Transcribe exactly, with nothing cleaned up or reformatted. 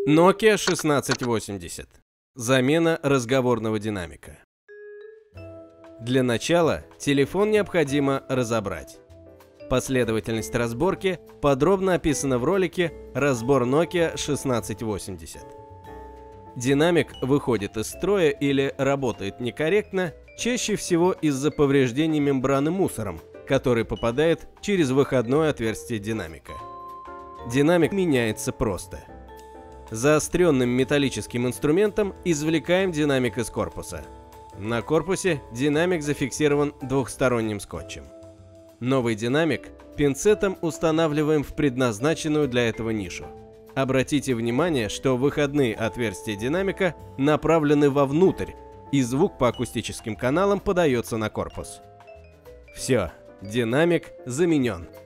Nokia шестнадцать восемьдесят. Замена разговорного динамика. Для начала телефон необходимо разобрать. Последовательность разборки подробно описана в ролике «Разбор Nokia шестнадцать восемьдесят». Динамик выходит из строя или работает некорректно, чаще всего из-за повреждений мембраны мусором, который попадает через выходное отверстие динамика. Динамик меняется просто. Заостренным металлическим инструментом извлекаем динамик из корпуса. На корпусе динамик зафиксирован двухсторонним скотчем. Новый динамик пинцетом устанавливаем в предназначенную для этого нишу. Обратите внимание, что выходные отверстия динамика направлены вовнутрь, и звук по акустическим каналам подается на корпус. Все, динамик заменен.